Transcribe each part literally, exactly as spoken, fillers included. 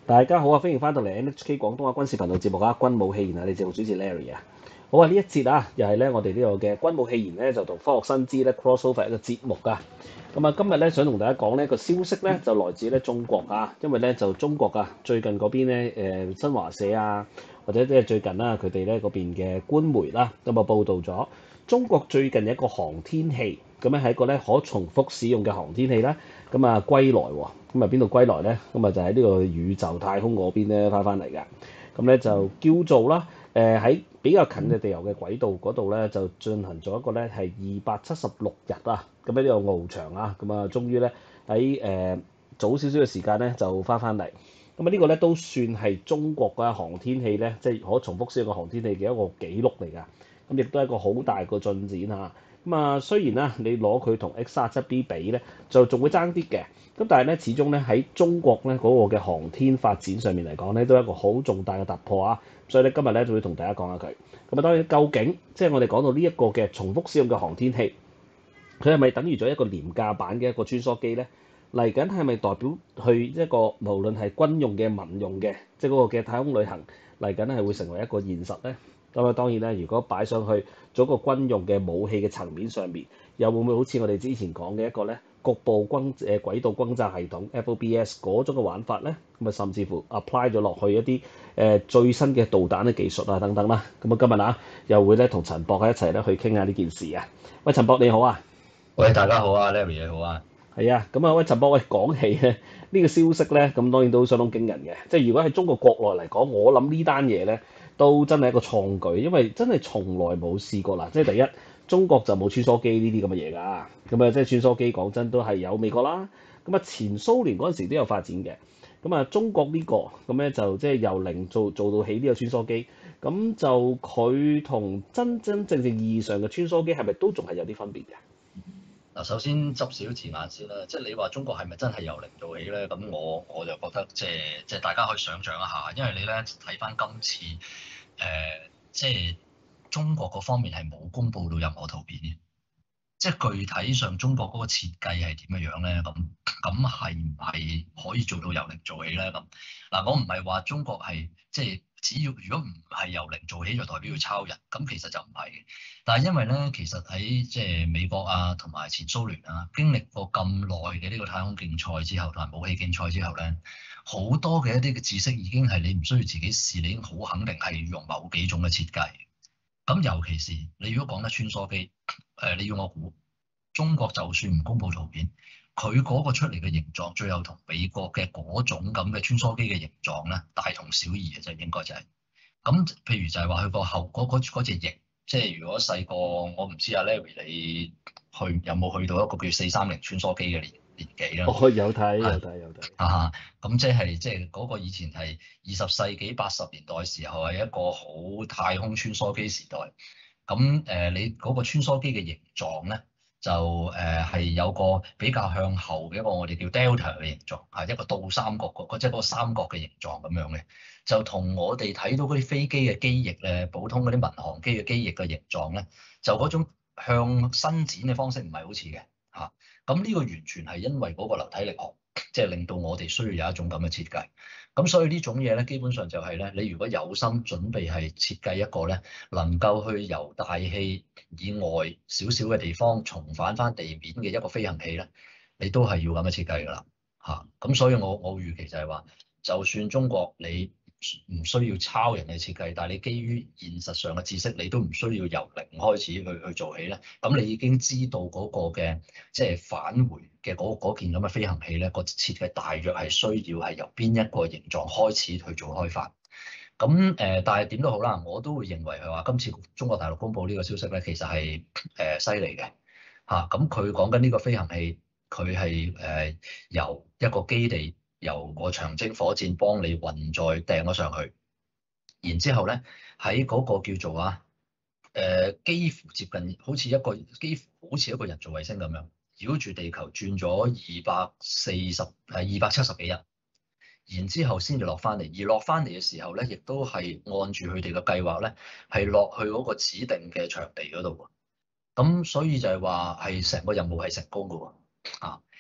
大家好啊，歡迎翻到嚟 N H K 廣東話軍事頻道節目啊，軍武戲言啊，你節目主持 Larry 啊。好啊，呢一節啊，又係咧我哋呢個嘅軍武戲言咧，就同科學新知咧 crossover 一個節目噶。咁啊，今日咧想同大家講呢個消息咧，就來自咧中國啊，因為咧就中國啊最近嗰邊咧誒新華社啊，或者即係最近啦佢哋咧嗰邊嘅官媒啦，咁啊報導咗中國最近有一個航天器，咁咧係一個咧可重複使用嘅航天器啦，咁啊歸來喎。咁啊邊度歸來咧？咁啊就喺呢個宇宙太空嗰邊咧翻翻嚟㗎。咁咧就叫做啦，誒喺比較近嘅地球嘅軌道嗰度咧，就進行咗一個咧係二百七十六日啊。咁喺呢個翱翔啊，咁啊終於咧喺誒早少少嘅時間咧就翻翻嚟。咁啊呢個咧都算係中國嘅航天器咧，即係可重複使用嘅航天器嘅一個紀錄嚟㗎。咁亦都係一個好大個進展嚇。咁啊，雖然啦，你攞佢同 X 三十七 B 比咧，就仲會爭啲嘅。咁但係咧，始終咧喺中國咧嗰個嘅航天發展上面嚟講咧，都係一個好重大嘅突破啊！所以咧，今日咧就會同大家講下佢。咁啊，當然究竟即係我哋講到呢一個嘅重複使用嘅航天器，佢係咪等於咗一個廉價版嘅一個穿梭機咧？嚟緊係咪代表去一個無論係軍用嘅、民用嘅，即係嗰個嘅太空旅行嚟緊係會成為一個現實咧？咁啊，當然咧，如果擺上去做一個軍用嘅武器嘅層面上面，又會唔會好似我哋之前講嘅一個咧局部轟誒軌道轟炸系統 F O B S 嗰種嘅玩法咧？咁啊，甚至乎 apply 咗落去一啲誒、呃、最新嘅導彈嘅技術啊等等啦。咁啊，今日啊又會咧同陳博喺一齊咧去傾下呢件事啊。喂，陳博你好啊！ 喂，大家好啊，Larry 你好啊。 係啊，咁啊，喂，陳博，喂，講起咧呢個消息咧，咁當然都相當驚人嘅。即係如果喺中國國內嚟講，我諗呢單嘢咧都真係一個創舉，因為真係從來冇試過啦。即係第一，中國就冇穿梭機呢啲咁嘅嘢㗎。咁啊，即係穿梭機講真都係有美國啦。咁啊，前蘇聯嗰陣時都有發展嘅。咁啊，中國呢個咁咧就即係由零做做到起呢個穿梭機，咁就佢同真真正正意義上嘅穿梭機係咪都仲係有啲分別嘅？ 嗱，首先執少字眼先啦，即係你話中國係咪真係由零做起咧？咁我我就覺得即係即係大家可以想像一下，因為你咧睇翻今次誒、呃、即係中國嗰方面係冇公布到任何圖片嘅，即係具體上中國嗰個設計係點嘅樣咧？咁咁係唔係可以做到由零做起咧？咁嗱，我唔係話中國係即係只要如果唔係由零做起就代表要抄人，咁其實就唔係嘅。但係因為咧，其實喺即係美國啊同埋前蘇聯啊經歷過咁耐嘅呢個太空競賽之後，同埋武器競賽之後咧，好多嘅一啲嘅知識已經係你唔需要自己試，你已經好肯定係用某幾種嘅設計。咁尤其是你如果講得穿梭機，誒、呃、你要我估，中國就算唔公布圖片，佢嗰個出嚟嘅形狀，最後同美國嘅嗰種咁嘅穿梭機嘅形狀咧，大同小異嘅啫，應該就係、是。咁譬如就係話佢個後嗰嗰嗰隻翼，即係如果細個我唔知阿 Larry 你去有冇去到一個叫四三零穿梭機嘅年年紀啦？ 我有睇有係睇有睇。 啊，咁即係即係嗰個以前係二十世紀八十年代時候係一個好太空穿梭機時代。咁誒、呃，你嗰個穿梭機嘅形狀咧，就誒係、呃、有個比較向後嘅一個我哋叫 Delta 嘅形狀，係一個倒三角個，即係嗰個三角嘅形狀咁樣嘅，就同我哋睇到嗰啲飛機嘅機翼咧，普通嗰啲民航機嘅機翼嘅形狀咧，就嗰種向伸展嘅方式唔係好似嘅嚇。咁、啊、呢個完全係因為嗰個流體力學。即係令到我哋需要有一種咁嘅設計，咁所以呢種嘢咧，基本上就係咧，你如果有心準備係設計一個咧，能夠去由大氣以外少少嘅地方重返翻地面嘅一個飛行器咧，你都係要咁嘅設計㗎啦，嚇！咁所以我我預期就係話，就算中國你唔需要抄人嘅設計，但係你基於現實上嘅知識，你都唔需要由零開始去去做起咧。咁你已經知道嗰個嘅即係返回嘅嗰嗰件咁嘅飛行器咧，個設計大約係需要係由邊一個形狀開始去做開發。咁誒、呃，但係點都好啦，我都會認為係話今次中國大陸公布呢個消息咧，其實係誒犀利嘅嚇。咁佢講緊呢個飛行器，佢係誒由一個基地。由個長征火箭幫你運載掟咗上去，然之後咧喺嗰個叫做啊誒、呃、幾乎接近好似一個幾乎好似一個人造衛星咁樣繞住地球轉咗二百四十誒二百七十幾日，然之後先至落翻嚟。而落翻嚟嘅時候咧，亦都係按住佢哋嘅計劃咧，係落去嗰個指定嘅場地嗰度。咁所以就係話係成個任務係成功嘅喎啊！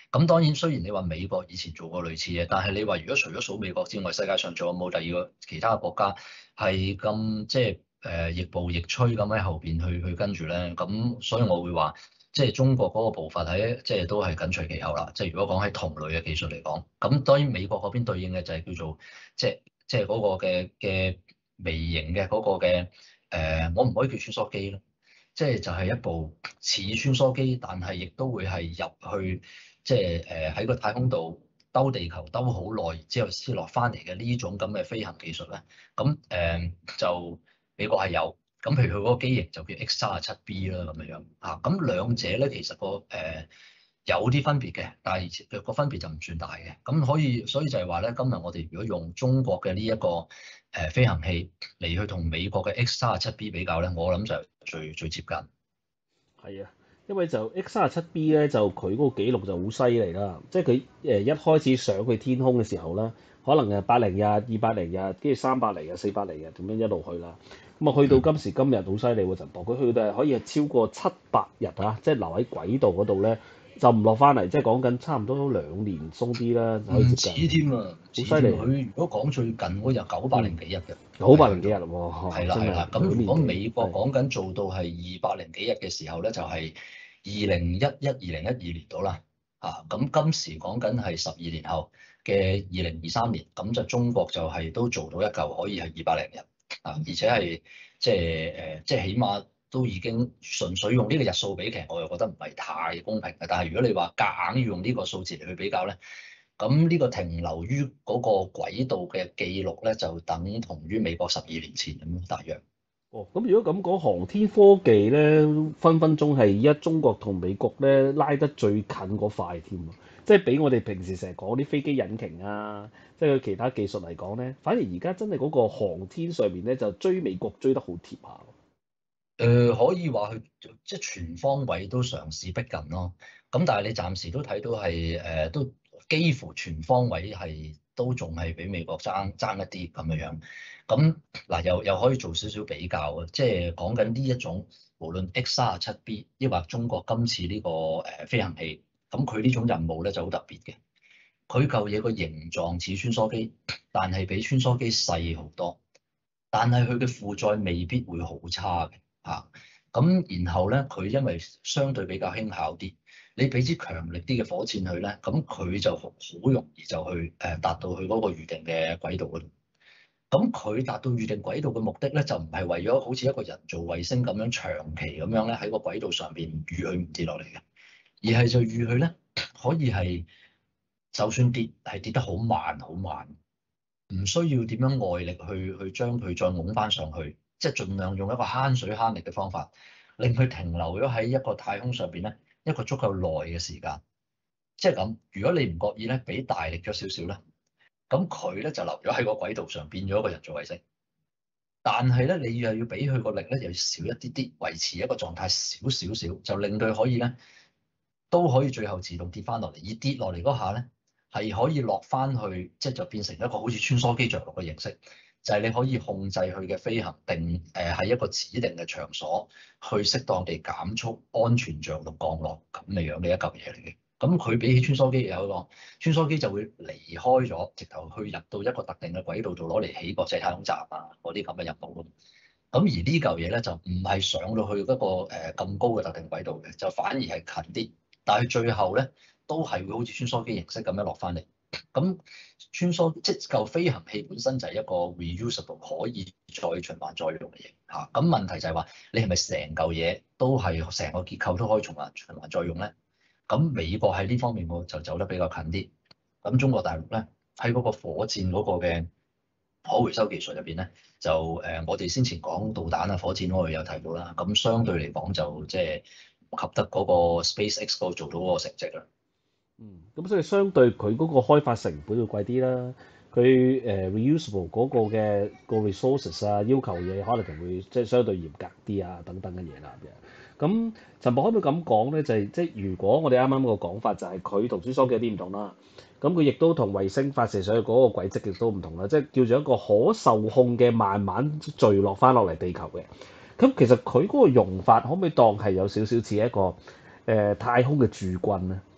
咁當然雖然你話美國以前做過類似嘅，但係你話如果除咗數美國之外，世界上仲有冇第二個其他國家係咁即係誒亦步亦趨咁喺後邊去去跟住咧？咁所以我會話，即係中國嗰個步伐喺即係都係緊隨其後啦。即係如果講喺同類嘅技術嚟講，咁當然美國嗰邊對應嘅就係叫做即係即係嗰個嘅嘅微型嘅嗰個嘅誒、呃，我唔可以叫穿梭機咯。即係就係一部似穿梭機，但係亦都會係入去，即係誒喺個太空度兜地球兜好耐之後先落翻嚟嘅呢種咁嘅飛行技術咧。咁誒、呃、就美國係有，咁譬如佢嗰個機型就叫 X 三十七 B 啦咁樣樣啊。咁兩者咧其實個誒、呃、有啲分別嘅，但係佢個分別就唔算大嘅。咁可以，所以就係話咧，今日我哋如果用中國嘅呢一個誒飛行器嚟去同美國嘅 X 三十七 B 比較咧，我諗就係最最接近。 係啊，因為就 X 三十七 B 咧，就佢嗰個記錄就好犀利啦。即係佢誒一開始上去天空嘅時候啦，可能誒百零日、二百零日，跟住三百零日、四百零日咁樣一路去啦。咁啊，去到今時今日好犀利喎，陳博，佢去到係可以係超過七百日啊，即係留喺軌道嗰度咧，就唔落翻嚟，即係講緊差唔多都兩年鬆啲啦，就可以唔接止近。 添啊，唔止好犀利添。佢如果講最近嗰日九百零幾日嘅， 九百零幾日係喎， 係啦真係係啦。咁兩年幾。 如果美國係講緊做到係二百零幾日嘅時候咧，就係二零一一、二零一二年到啦。啊，咁今時講緊係十二年後嘅二零二三年，咁就中國就係都做到一嚿可以係二百零日啊，而且係即係誒，即係起碼都已經純粹用呢個日數比，其實我又覺得唔係太公平嘅。但係如果你話夾硬要用呢個數字嚟去比較咧，咁呢個停留於嗰個軌道嘅記錄咧，就等同於美國十二年前咁樣大約。 哦，咁如果咁講，航天科技咧，分分鐘係而家中國同美國咧拉得最近嗰塊添啊！即係比我哋平時成日講啲飛機引擎啊，即係佢其他技術嚟講咧，反而而家真係嗰個航天上面咧就追美國追得好貼下。 誒、呃、可以話佢即係全方位都嘗試逼近咯。咁但係你暫時都睇到係誒、呃、都幾乎全方位係都仲係比美國爭爭一啲咁樣樣。咁嗱又又可以做少少比較啊，即係講緊呢一種無論 X 三十七 B 抑或中國今次呢、這個誒、呃、飛行器，咁佢呢種任務咧就好特別嘅。佢嚿嘢個形狀似穿梭機，但係比穿梭機細好多。但係佢嘅負載未必會好差嘅嚇，咁然後咧佢因為相對比較輕巧啲，你俾支強力啲嘅火箭去咧，咁佢就好容易就去誒達到佢嗰個預定嘅軌道嗰度。咁佢達到預定軌道嘅目的咧，就唔係為咗好似一個人造衛星咁樣長期咁樣咧喺個軌道上邊預佢唔跌落嚟嘅，而係就預佢咧可以係就算跌係跌得好慢好慢。唔需要點樣外力去去將佢再拱翻上去，即係盡量用一個慳水慳力嘅方法，令佢停留咗喺一個太空上邊咧一個足夠耐嘅時間。即係咁，如果你唔覺意咧俾大力咗少少咧，咁佢咧就留咗喺個軌道上變咗一個人造衛星。但係咧你又要俾佢個力咧又要少一啲啲，維持一個狀態少少少，就令佢可以咧都可以最後自動跌翻落嚟，而跌落嚟嗰下咧。係可以落翻去，即係就變成一個好似穿梭機着陸嘅形式，就係你可以控制佢嘅飛行定誒喺一個指定嘅場所，去適當地減速、安全着陸降落咁嘅樣嘅一嚿嘢嚟嘅。咁佢比起穿梭機有一個穿梭機就會離開咗，直頭去入到一個特定嘅軌道度攞嚟起國際太空站啊嗰啲咁嘅任務咯。咁而呢嚿嘢咧就唔係上到去嗰個誒咁高嘅特定軌道嘅，就反而係近啲，但係最後咧。都係會好似穿梭機形式咁樣落翻嚟。咁穿梭即係嚿飛行器本身就係一個 reusable 可以再循環再用嘅嘢嚇。咁問題就係話你係咪成嚿嘢都係成個結構都可以循環循環再用咧？咁美國喺呢方面我就走得比較近啲。咁中國大陸咧喺嗰個火箭嗰個嘅可回收技術入邊咧，就誒、呃、我哋先前講導彈啊、火箭嗰度有提到啦。咁相對嚟講就即係唔及得嗰個 SpaceX 嗰度做到嗰個成績啦。 嗯，咁所以相對佢嗰個開發成本會貴啲啦，佢誒、呃、reusable 嗰個嘅個 resources 啊，要求嘢可能就會即係相對嚴格啲啊，等等嘅嘢啦嘅。咁陳博可唔可以咁講咧？就係、是、即係如果我哋啱啱個講法就係佢同穿梭機有啲唔同啦，咁佢亦都同衛星發射上去嗰個軌跡亦都唔同啦，即係叫做一個可受控嘅慢慢墜落翻落嚟地球嘅。咁其實佢嗰個用法可唔可以當係有少少似一個誒、呃、太空嘅駐軍咧？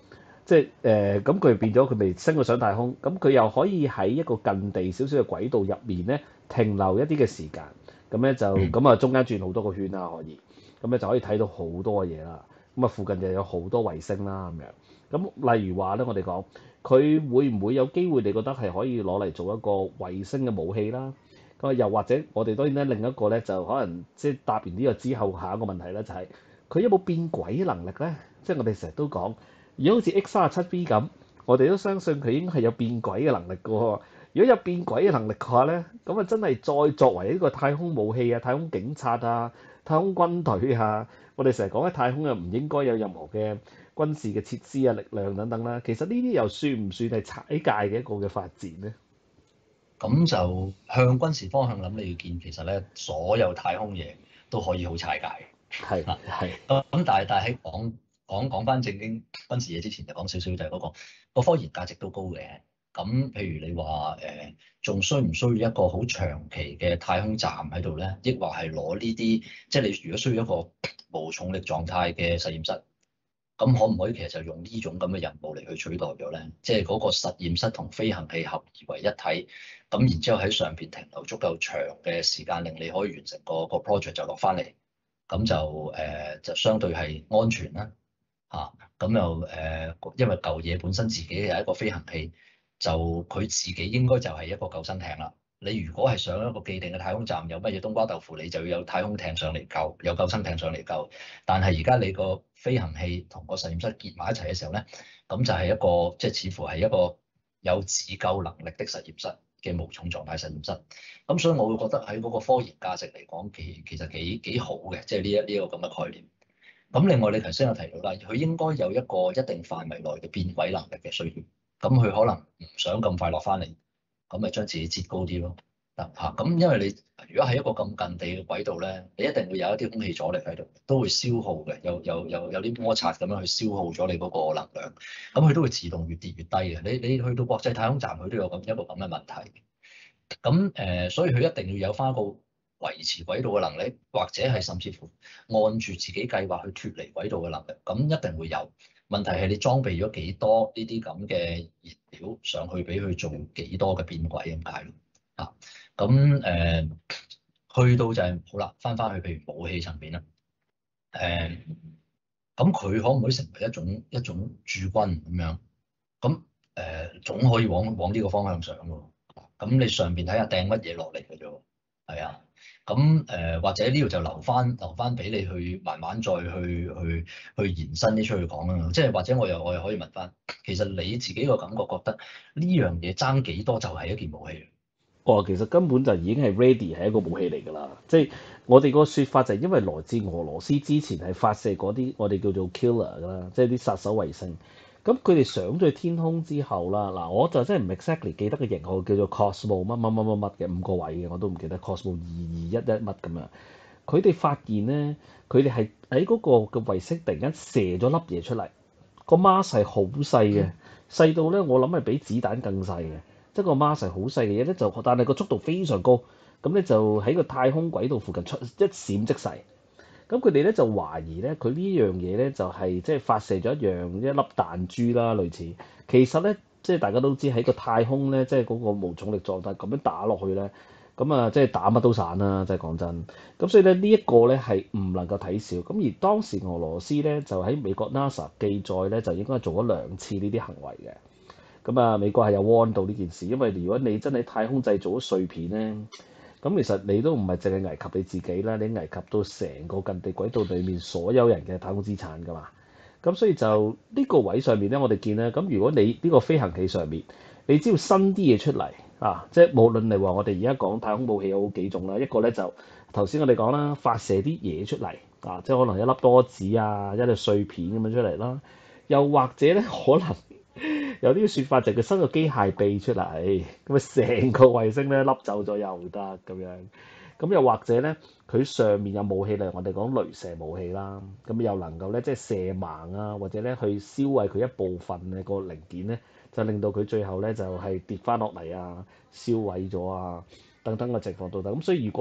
即係誒咁佢變咗佢咪升咗上太空，咁佢又可以喺一個近地少少嘅軌道入面咧停留一啲嘅時間，咁咧就嗯咁啊中間轉好多個圈啦，可以，咁咧就可以睇到好多嘢啦。咁啊附近就有好多衛星啦咁樣。咁例如話咧，我哋講佢會唔會有機會？你覺得係可以攞嚟做一個衛星嘅武器啦？咁啊又或者我哋當然咧另一個咧就可能即係答完呢個之後，下一個問題咧就係、佢有冇變軌能力咧？即係我哋成日都講。如果好似 X 三十七 B 咁，我哋都相信佢應該係有變軌嘅能力嘅喎。如果有變軌嘅能力嘅話咧，咁啊真係再作為一個太空武器啊、太空警察啊、太空軍隊啊，我哋成日講喺太空又唔應該有任何嘅軍事嘅設施啊、力量等等啦。其實呢啲又算唔算係踩界嘅一個嘅發展咧？ 咁就向軍事方向諗，你要見其實咧，所有太空嘢都可以好踩界係啊。 係咁咁，但係但係喺講講講翻正經軍事嘢之前，就講少少就係嗰個個科研價值都高嘅。咁譬如你話誒，仲、需唔需要一個好長期嘅太空站喺度咧？抑或係攞呢啲，即係你如果需要一個無重力狀態嘅實驗室？咁可唔可以其實就用呢種咁嘅任務嚟去取代咗咧？即係嗰個實驗室同飛行器合而為一體，咁然之後喺上邊停留足夠長嘅時間，令你可以完成個個 project 就落翻嚟，咁就誒、呃、就相對係安全啦嚇。咁又誒，因為舊嘢本身自己係一個飛行器，就佢自己應該就係一個救生艇啦。你如果係上一個既定嘅太空站，有乜嘢冬瓜豆腐，你就要有太空艇上嚟救，有救生艇上嚟救。但係而家你個飛行器同個實驗室結埋一齊嘅時候咧，咁就係一個即係似乎係一個有自救能力的實驗室嘅無重狀態實驗室。咁所以我會覺得喺嗰個科研價值嚟講，其其實幾幾好嘅，即係呢一呢個咁嘅概念。咁另外你頭先有提到啦，佢應該有一個一定範圍內嘅變軌能力嘅需要，咁佢可能唔想咁快落翻嚟，咁咪將自己折高啲咯。嗱嚇，咁因為你如果喺一個咁近地嘅軌道咧，你一定會有一啲空氣阻力喺度，都會消耗嘅，有有有有啲摩擦咁樣去消耗咗你嗰個能量，咁佢都會自動越跌越低嘅。你你去到國際太空站，佢都有咁一個咁嘅問題。咁誒、呃，所以佢一定要有翻一個維持軌道嘅能力，或者係甚至乎按住自己計劃去脫離軌道嘅能力，咁一定會有。問題係你裝備咗幾多呢啲咁嘅燃料上去，俾佢做幾多嘅變軌咁解咯。啊，咁誒、呃、去到就係、是、好啦，翻翻去譬如武器層面啦，誒、呃，咁佢可唔可以成為一種一種駐軍咁樣？咁誒、呃、總可以往往呢個方向上喎。咁你上邊睇下掟乜嘢落嚟嘅啫喎，係啊。咁誒、呃、或者呢度就留翻留翻俾你去慢慢再去去去延伸啲出去講啦。即係或者我又我又可以問翻，其實你自己個感覺覺得呢樣嘢爭幾多就係一件武器？ 哦，其實根本就已經係 ready 係一個武器嚟㗎啦，即係我哋個説法就係因為來自俄羅斯之前係發射嗰啲我哋叫做 killer 啦，即係啲殺手衛星。咁佢哋上咗去天空之後啦，嗱我就真係唔 exactly 記得個型號叫做 Cosmo 乜乜乜乜乜嘅五個位嘅，我都唔記得 Cosmo 二二一一乜咁樣。佢哋發現咧，佢哋係喺嗰個嘅衛星突然間射咗粒嘢出嚟，個 mass 係好細嘅，細到咧我諗係比子彈更細嘅。即係個 mass 係好細嘅嘢咧，就但係個速度非常高，咁咧就喺個太空軌道附近出一閃即逝。咁佢哋咧就懷疑咧，佢呢樣嘢咧就係即係發射咗一樣一粒彈珠啦，類似。其實咧，即係大家都知喺個太空咧，即係嗰個無重力狀態咁樣打落去咧，咁啊即係打乜都散啦，即係講真。咁所以咧呢一個咧係唔能夠睇小。咁而當時俄羅斯咧就喺美國 NASA 記載咧，就應該做咗兩次呢啲行為嘅。咁啊，美國係有 warn 到呢件事，因為如果你真係太空製造咗碎片咧，咁其實你都唔係淨係危及你自己啦，你危及到成個近地軌道裡面所有人嘅太空資產㗎嘛。咁所以就呢個位上面咧，我哋見咧，咁如果你呢個飛行器上面，你只要新啲嘢出嚟啊，即係無論你話我哋而家講太空武器有幾種啦，一個咧就頭先我哋講啦，發射啲嘢出嚟啊，即係可能一粒多子啊，一粒碎片咁樣出嚟啦，又或者咧可能。有啲説法就係佢伸個機械臂出嚟，咁啊成個衛星咧笠走咗又得咁樣。咁又或者咧，佢上面有武器，例如我哋講雷射武器啦，咁又能夠咧即係射盲啊，或者咧去燒毀佢一部分嘅個零件咧，就令到佢最後咧就係跌翻落嚟啊，燒毀咗啊等等嘅情況都得。咁所以如果誒、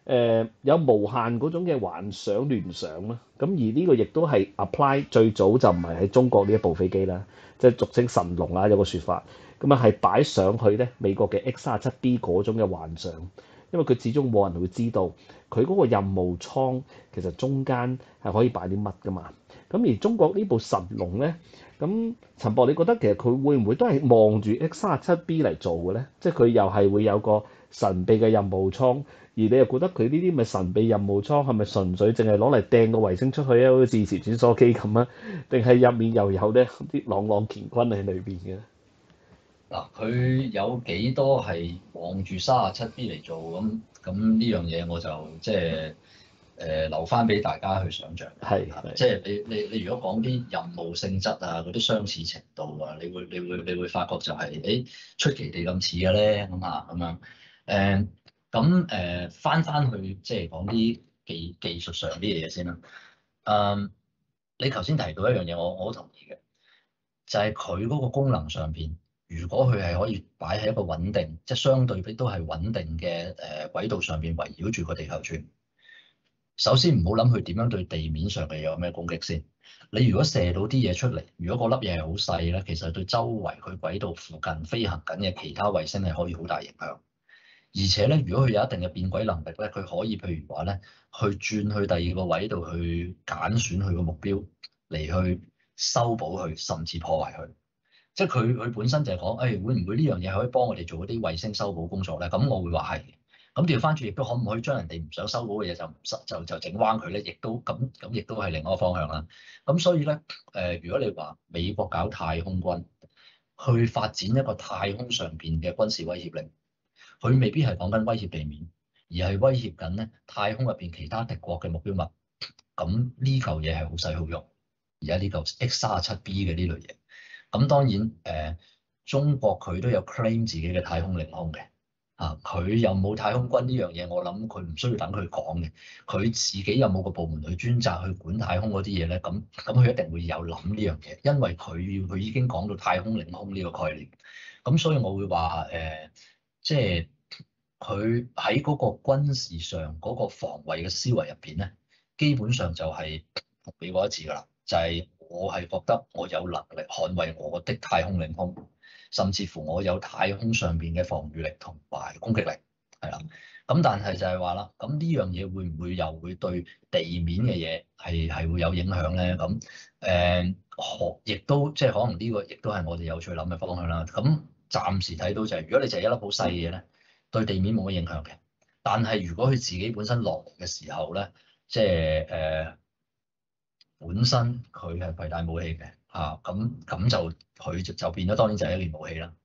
誒有無限嗰種嘅幻想聯想啦。咁而呢個亦都係 apply 最早就唔係喺中國呢一部飛機啦，即係俗稱神龍啊有個説法，咁啊係擺上去咧美國嘅 X 三十七 B 嗰種嘅幻想，因為佢始終冇人會知道佢嗰個任務艙其實中間係可以擺啲乜噶嘛。咁而中國呢部神龍咧，咁陳博你覺得其實佢會唔會都係望住 X 三十七 B 嚟做嘅咧？即係佢又係會有個神秘嘅任務艙，而你又覺得佢呢啲咪神秘任務艙係咪純粹淨係攞嚟掟個衛星出去啊？好似以前穿梭機咁啊？定係入面又有咧啲朗朗乾坤喺裏邊嘅？ 嗱，佢有幾多係望住三十七 B 嚟做咁咁呢樣嘢，我就即係誒留翻俾大家去想像。 係即係你你你如果講啲任務性質啊，嗰啲相似程度啊，你會你會你會發覺就係、是、誒、欸、出奇地咁似嘅咧咁啊咁樣誒咁誒翻翻去即係講啲技技術上啲嘢先啦。嗯，你頭先提到一樣嘢，我我好同意嘅，就係佢嗰個功能上邊。如果佢係可以擺喺一個穩定，即係相對比都係穩定嘅誒軌道上邊圍繞住個地球轉。首先唔好諗佢點樣對地面上嘅有咩攻擊先。你如果射到啲嘢出嚟，如果嗰粒嘢係好細咧，其實對周圍佢軌道附近飛行緊嘅其他衛星係可以好大影響。而且咧，如果佢有一定嘅變軌能力咧，佢可以譬如話咧，去轉去第二個位度去揀選佢個目標嚟去修補佢，甚至破壞佢。即係佢佢本身就係講，誒、哎、會唔會呢樣嘢可以幫我哋做嗰啲衛星修補工作咧？咁我會話係。咁調翻轉，亦都可唔可以將人哋唔想修補嘅嘢就唔就就整彎佢咧？亦都咁咁，亦都係另一個方向啦。咁所以咧，誒、呃，如果你話美國搞太空軍去發展一個太空上邊嘅軍事威脅力，佢未必係講緊威脅地面，而係威脅緊咧太空入邊其他敵國嘅目標物。咁呢嚿嘢係好使好用。而家呢嚿 X 三十七 B 嘅呢類嘢。咁當然誒、呃，中國佢都有 claim 自己嘅太空領空嘅，啊，佢有冇太空軍呢樣嘢，我諗佢唔需要等佢講嘅，佢自己有冇個部門去專責去管太空嗰啲嘢咧？咁咁佢一定會有諗呢樣嘢，因為佢佢已經講到太空領空呢個概念，咁所以我會話誒、呃，即係佢喺嗰個軍事上嗰、嗰個防衛嘅思維入邊咧，基本上就係同美國一致㗎啦，就係、係。我係覺得我有能力捍衛我的太空領空，甚至乎我有太空上邊嘅防禦力同埋攻擊力，係啦。咁但係就係話啦，咁呢樣嘢會唔會又會對地面嘅嘢係係會有影響咧？咁誒，可亦都即係可能呢個亦都係我哋有趣諗嘅方向啦。咁暫時睇到就係、是，如果你就係一粒好細嘅嘢咧，對地面冇乜影響嘅。但係如果佢自己本身落嚟嘅時候咧，即係誒。呃本身佢係攜帶武器嘅嚇，咁、啊、咁就佢就就變咗，當然就係一件武器啦。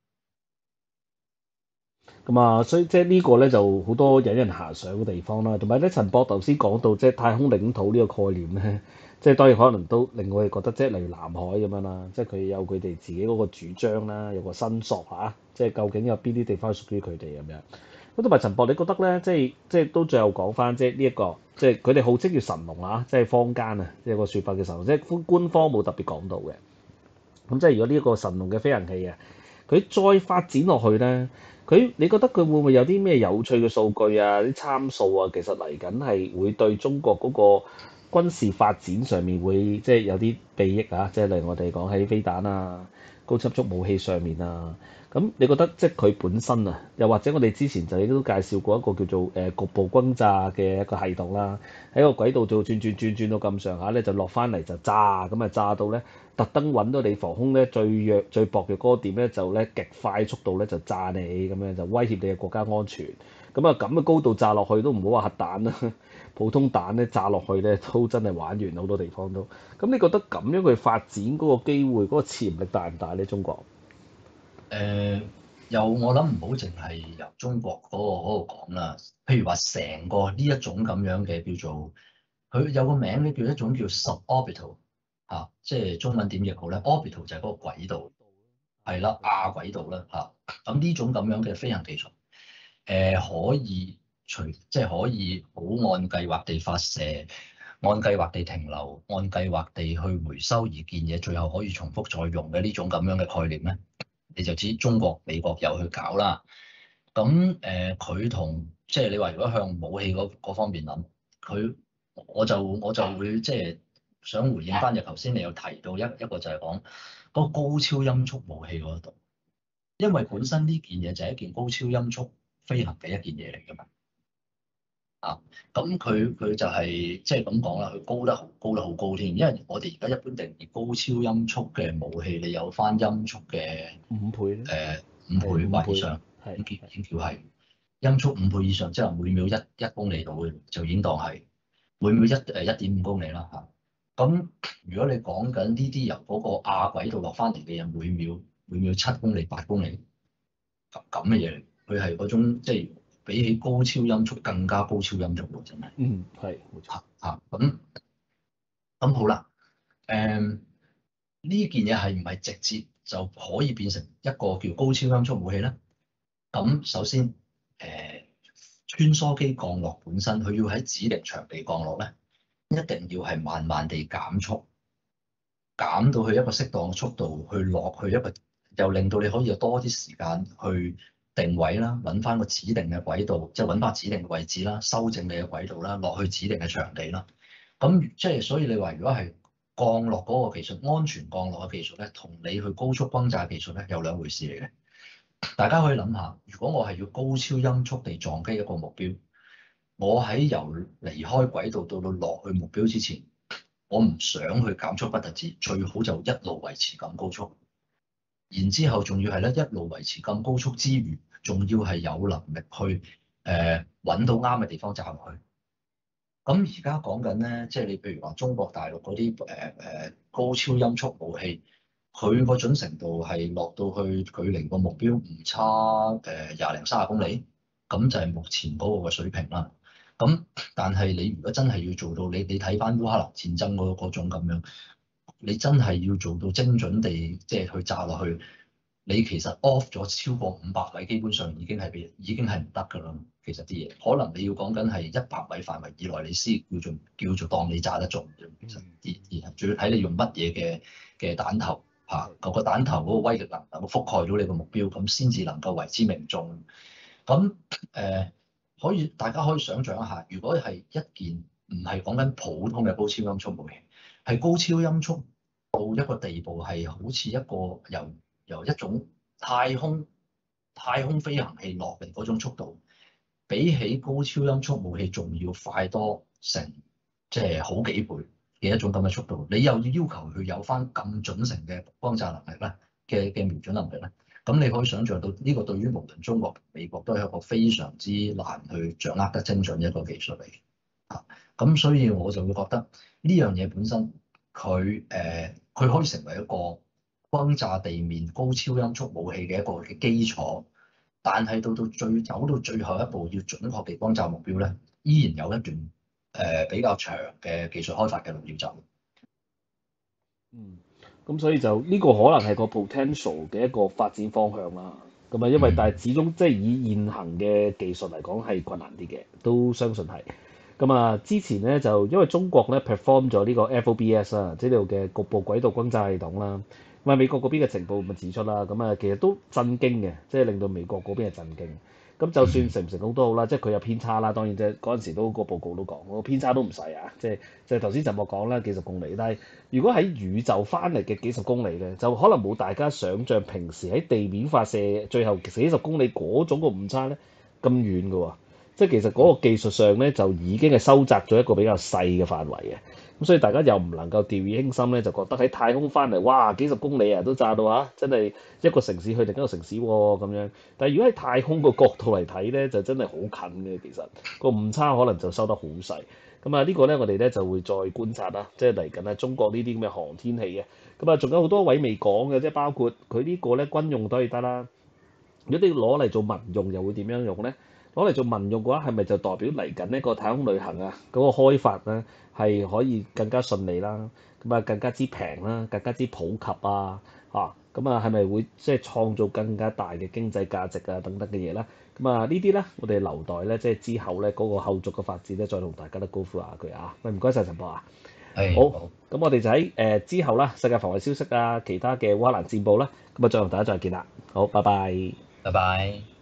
咁啊，所以即係呢個咧就好多引人遐想嘅地方啦。同埋咧，陳博頭先講到即係太空領土呢個概念咧，即係當然可能都令我哋覺得即係例如南海咁樣啦，即係佢有佢哋自己嗰個主張啦，有個申索嚇，即係究竟有邊啲地方係屬於佢哋咁樣。咁同埋陳博，你覺得咧，即係即係都最後講翻即係呢一個，即係佢哋號稱叫神龍啊，即係坊間啊有個説法叫神龍，即係官官方冇特別講到嘅。咁即係如果呢一個神龍嘅飛行器啊，佢再發展落去咧，佢你覺得佢會唔會有啲咩有趣嘅數據啊、啲參數啊？其實嚟緊係會對中國嗰個軍事發展上面會即係有啲裨益啊！即係例如我哋講喺飛彈啊、高速速武器上面啊。咁你覺得即係佢本身啊，又或者我哋之前就亦都介紹過一個叫做誒、呃、局部轟炸嘅一個系統啦，喺個軌道度轉轉轉轉到咁上下咧，就落翻嚟就炸，咁啊炸到咧特登揾到你防空咧最弱最薄嘅嗰個點咧，就咧極快速度咧就炸你，咁樣就威脅你嘅國家安全。咁啊咁嘅高度炸落去都唔好話核彈啦，普通彈咧炸落去咧都真係玩完好多地方都。咁你覺得咁樣去發展嗰個機會、嗰、嗰個潛力大唔大咧？中國？ 誒、呃，又我諗唔好淨係由中國嗰、嗰個嗰、嗰個講啦。譬如話成個呢一種咁樣嘅叫做，佢有個名咧叫一種叫 suborbital 嚇、啊，即係中文點譯好咧？orbital 就係嗰個軌道，係啦，亞軌道啦嚇。咁、啊、呢種咁樣嘅飛行技術，誒、呃、可以隨即係可以好按計劃地發射，按計劃地停留，按計劃地去回收而件嘢，最後可以重複再用嘅呢種咁樣嘅概念咧。你就知中國、美國又去搞啦。咁誒，佢同即係你話如果向武器嗰嗰方面諗，佢我就我就會即係想回應翻就頭先你有提到一一個就係講嗰個高超音速武器嗰度，因為本身呢件嘢就係一件高超音速飛行嘅一件嘢嚟㗎嘛。啊，咁佢佢就係即係咁講啦，佢高得好高得好高添，因為我哋而家一般定義高超音速嘅武器，你有翻音速嘅五倍咧， 誒五係倍五倍， 或以上， 係已經已經叫係音速五倍以上，即係每秒一一公里度嘅，就已經當係每秒一誒一點五公里啦嚇。咁如果你講緊呢啲由嗰個亞軌道落翻嚟嘅人，每秒每秒七公里八公里咁咁嘅嘢嚟，佢係嗰種即係。比起高超音速更加高超音速喎，真係。 嗯，係冇錯。 嚇嚇咁咁好啦。誒、呢件嘢係唔係直接就可以變成一個叫高超音速武器咧？咁首先誒、穿梭機降落本身，佢要喺指定場地降落咧，一定要係慢慢地減速，減到去一個適當嘅速度去落去一個，又令到你可以有多啲時間去定位啦，揾翻個指定嘅軌道，即係揾翻指定嘅位置啦，修正你嘅軌道啦，落去指定嘅場地啦。咁即係所以你話如果係降落嗰個技術，安全降落嘅技術咧，同你去高速轟炸技術咧有兩回事嚟嘅。大家可以諗下，如果我係要高超音速地撞擊一個目標，我喺由離開軌道到到落去目標之前，我唔想去減速不特止，最好就一路維持咁高速。然之後仲要係咧一路維持咁高速之餘，仲要係有能力去誒揾到啱嘅地方炸落去。咁而家講緊咧，即係你譬如話中國大陸嗰啲誒誒高超音速武器，佢個準程度係落到去距離個目標唔差誒廿零卅公里，咁就係目前嗰個嘅水平啦。咁但係你如果真係要做到，你你睇翻烏克蘭戰爭嗰嗰種咁樣，你真係要做到精準地即係去炸落去，你其實 off 咗超過五百米，基本上已經係變已經係唔得㗎啦。其實啲嘢可能你要講緊係一百米範圍以內，你先叫做叫做當你炸得中啫。其實而而仲要睇你用乜嘢嘅嘅彈頭嚇，個、啊、個彈頭嗰個威力能唔能夠覆蓋到你個目標，咁先至能夠為之命中。咁誒、呃、可以大家可以想象一下，如果係一件唔係講緊普通嘅高超音速武器，係高超音速到一個地步，係好似一個由由一種太空太空飛行器落嚟嗰種速度，比起高超音速武器仲要快多成即係好幾倍嘅一種咁嘅速度，你又要要求佢有翻咁準成嘅轟炸能力咧嘅嘅瞄準能力咧，咁你可以想象到呢個對於無論中國、美國都係一個非常之難去掌握得精準嘅一個技術嚟嘅。啊，咁所以我就會覺得呢樣嘢本身佢誒佢可以成為一個轟炸地面高超音速武器嘅一個嘅基礎，但係到到最走到最後一步要準確地轟炸目標咧，依然有一段誒、呃、比較長嘅技術開發嘅路要走。 嗯，咁所以就呢、這個可能係個 potential 嘅一個發展方向啦。咁啊，因為但係始終即係以現行嘅技術嚟講係困難啲嘅，都相信係。咁啊，之前咧就因為中國咧 perform 咗呢個 F O B S 啊，即係呢度嘅局部軌道轟炸系統啦。咁啊，美國嗰邊嘅情報咪指出啦，咁啊其實都震驚嘅，即係令到美國嗰邊係震驚。咁就算成唔成功都好啦，即係佢有偏差啦，當然即係嗰陣時都個報告都講，個偏差都唔細啊，即係即係頭先就我講啦，幾十公里。但係如果喺宇宙翻嚟嘅幾十公里咧，就可能冇大家想像平時喺地面發射最後幾十公里嗰種個誤差咧咁遠嘅喎。即係其實嗰個技術上咧就已經係收窄咗一個比較細嘅範圍嘅。咁所以大家又唔能夠掉以輕心咧，就覺得喺太空翻嚟，哇幾十公里啊都炸到嚇，真係一個城市去另一個城市喎咁樣。但係如果喺太空個角度嚟睇咧，就真係好近嘅，其實個誤差可能就收得好細。咁啊呢個咧我哋咧就會再觀察啦，即係嚟緊咧中國呢啲咁嘅航天器嘅。咁啊仲有好多位未講嘅，即係包括佢呢個咧軍用都可以得啦。如果你攞嚟做民用，又會點樣用咧？攞嚟做民用嘅話，係咪就代表嚟緊呢個太空旅行啊嗰個開發咧係可以更加順利啦？咁啊更加之平啦，更加之普及啊嚇咁啊係咪會即係創造更加大嘅經濟價值啊等等嘅嘢咧？咁啊呢啲咧我哋留待咧即係之後咧嗰個後續嘅發展咧再同大家都高呼下佢啊！喂唔該晒陳博啊！ 係好，咁我哋就喺誒之後啦，世界防衞消息啊，其他嘅烏克蘭戰報啦，咁啊再同大家再見啦。好，拜拜。 拜拜。